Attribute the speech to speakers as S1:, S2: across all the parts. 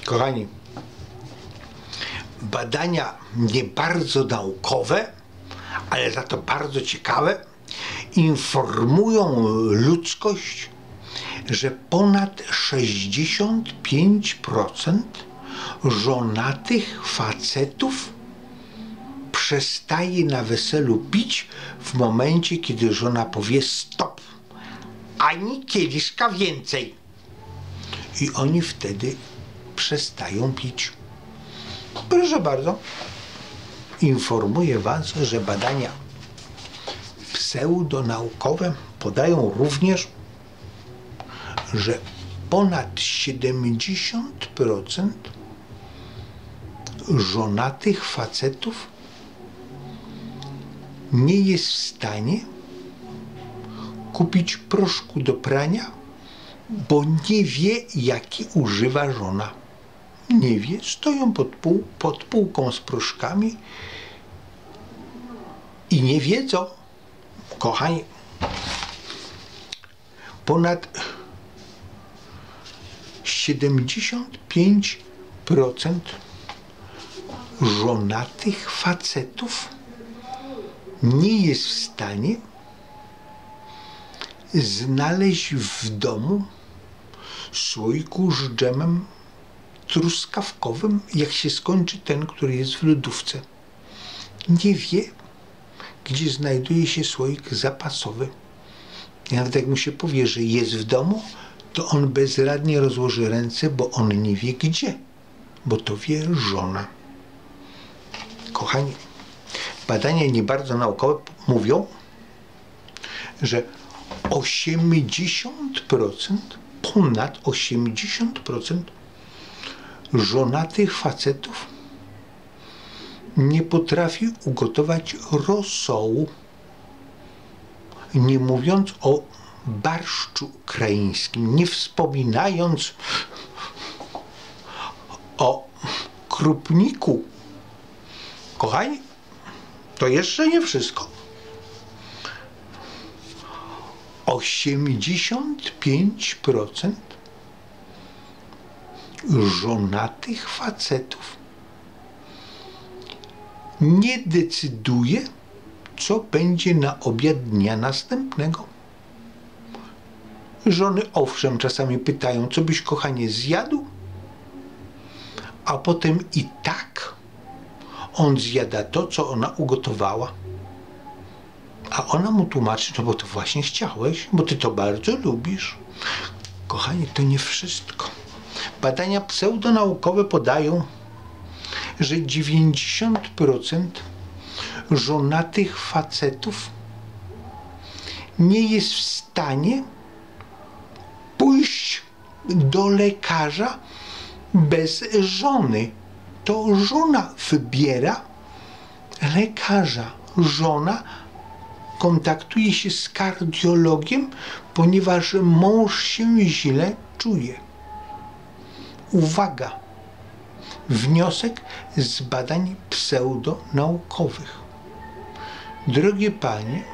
S1: Kochani, badania nie bardzo naukowe, ale za to bardzo ciekawe, informują ludzkość, że ponad 65% żonatych facetów przestaje na weselu pić w momencie, kiedy żona powie stop, ani kieliszka więcej. I oni wtedy przestają pić. Proszę bardzo, informuję Was, że badania pseudonaukowe podają również, że ponad 70% żonatych facetów nie jest w stanie kupić proszku do prania, bo nie wie, jaki używa żona. Nie wie, stoją pod półką z proszkami i nie wiedzą. Kochani, ponad 75% żonatych facetów nie jest w stanie znaleźć w domu słoiku z dżemem truskawkowym, jak się skończy ten, który jest w lodówce. Nie wie, gdzie znajduje się słoik zapasowy. I nawet jak mu się powie, że jest w domu, to on bezradnie rozłoży ręce, bo on nie wie gdzie, bo to wie żona. Kochani, badania nie bardzo naukowe mówią, że 80%, ponad 80% żonatych facetów nie potrafi ugotować rosołu, nie mówiąc o barszczu ukraińskim, nie wspominając o krupniku. Kochani, to jeszcze nie wszystko. 85% żonatych facetów nie decyduje, co będzie na obiad dnia następnego. Żony owszem czasami pytają, co byś kochanie zjadł, a potem i tak on zjada to, co ona ugotowała. A ona mu tłumaczy, no bo to właśnie chciałeś, bo ty to bardzo lubisz. Kochani, to nie wszystko. Badania pseudonaukowe podają, że 90% żonatych facetów nie jest w stanie pójść do lekarza bez żony. To żona wybiera lekarza. Żona kontaktuje się z kardiologiem, ponieważ mąż się źle czuje. Uwaga! Wniosek z badań pseudonaukowych. Drogie panie,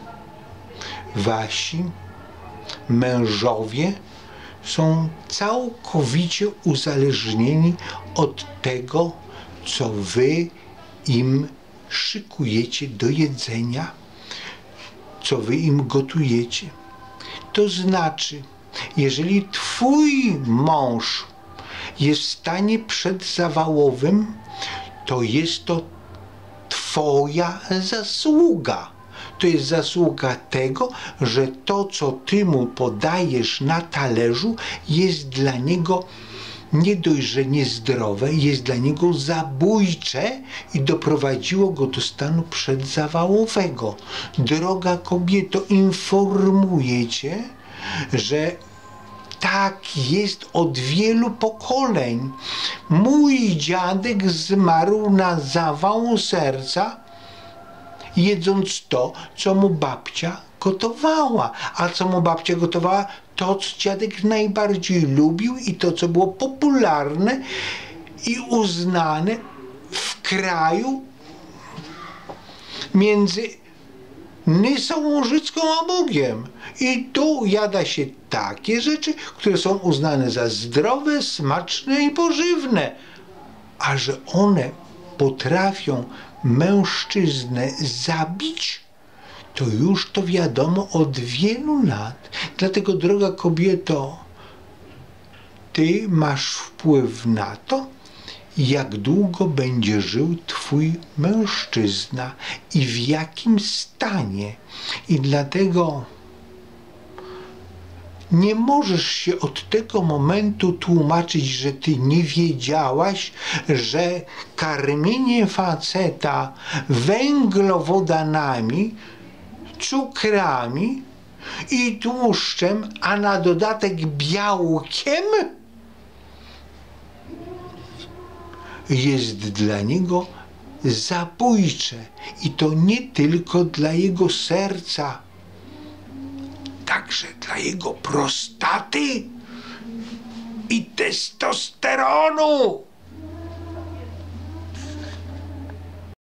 S1: wasi mężowie są całkowicie uzależnieni od tego, co wy im szykujecie do jedzenia, co wy im gotujecie. To znaczy, jeżeli twój mąż jest w stanie przedzawałowym, to jest to twoja zasługa. To jest zasługa tego, że to, co ty mu podajesz na talerzu, jest dla niego nie dość, że niezdrowe, jest dla niego zabójcze i doprowadziło go do stanu przedzawałowego. Droga kobieto, informuję cię, że tak jest od wielu pokoleń. Mój dziadek zmarł na zawał serca, jedząc to, co mu babcia gotowała. A co mu babcia gotowała? To, co dziadek najbardziej lubił i to, co było popularne i uznane w kraju między Nysą Łużycką a Bugiem. I tu jada się takie rzeczy, które są uznane za zdrowe, smaczne i pożywne. A że one potrafią mężczyznę zabić, to już to wiadomo od wielu lat. Dlatego, droga kobieto, ty masz wpływ na to, jak długo będzie żył twój mężczyzna i w jakim stanie. I dlatego nie możesz się od tego momentu tłumaczyć, że ty nie wiedziałaś, że karmienie faceta węglowodanami, cukrami i tłuszczem, a na dodatek białkiem, jest dla niego zabójcze. I to nie tylko dla jego serca, także dla jego prostaty i testosteronu.